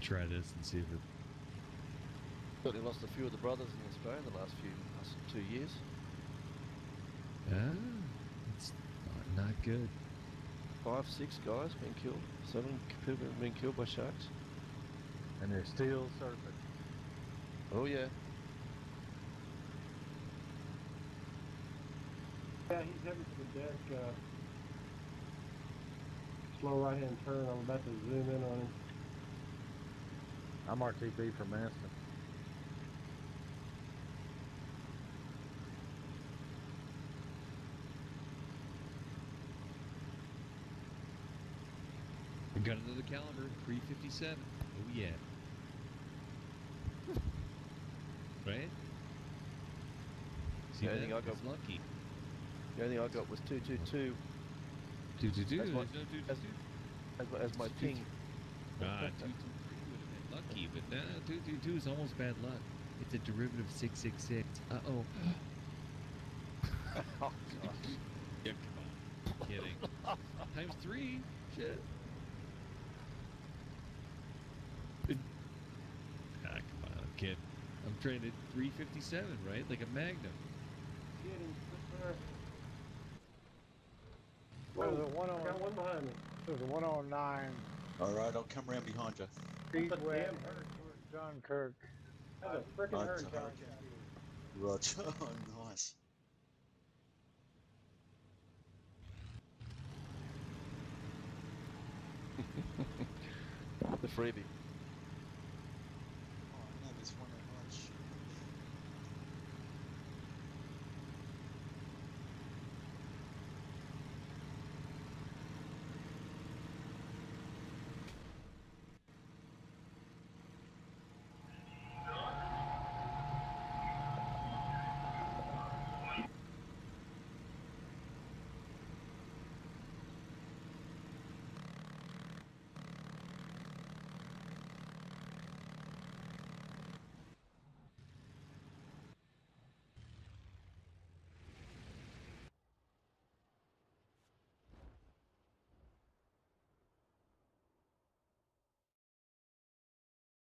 try this and see if it. Certainly lost a few of the brothers in Australia in the last 2 years. It's not good. 5, 6 guys been killed. 7 people have been killed by sharks. And they're still surfing. Oh yeah. Yeah, he's heading to the deck. Slow right-hand turn. I'm about to zoom in on him. I'm RTB from Manston. We got another caliber, 357. Oh yeah. Right? See, The only thing I that's got lucky. The only thing I got was 222 222. That's my- There's no 222. as my ping. 223 would have been lucky, but no, 222 is almost bad luck. It's a derivative of 666. Uh-oh. Oh gosh. Yeah, come on. Kidding. Times 3. Shit. Come on, kid. I'm trying at 357, right? Like a Magnum. Get him, sir. There's a I got one behind me. There's a 109 All right, I'll come around behind you. feet That's a west damn towards hurricane. Dunkirk. That's a freaking It's a hurricane. hurricane. Roger. Oh, nice. The freebie.